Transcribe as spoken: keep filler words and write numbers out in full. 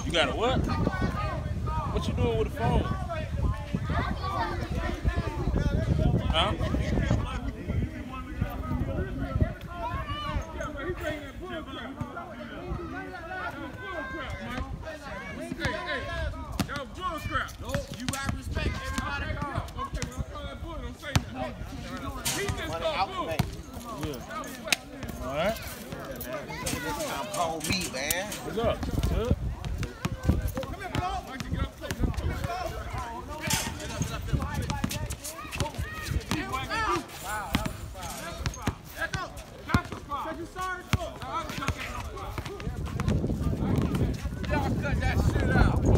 You got a what? What you doing with the phone? Huh? No, you got respect. Everybody go. Okay, when I call that bullet, don't say nothing. He just called bull. Yeah. All right. I'm cold meat, man. What's up? Good. Come here, bro. Mike, get up close. Get up close. Wow, that was a foul. That's a foul. Echo. That's a foul. Take your sorry foot. I was just getting a foul. Y'all cut that shit out.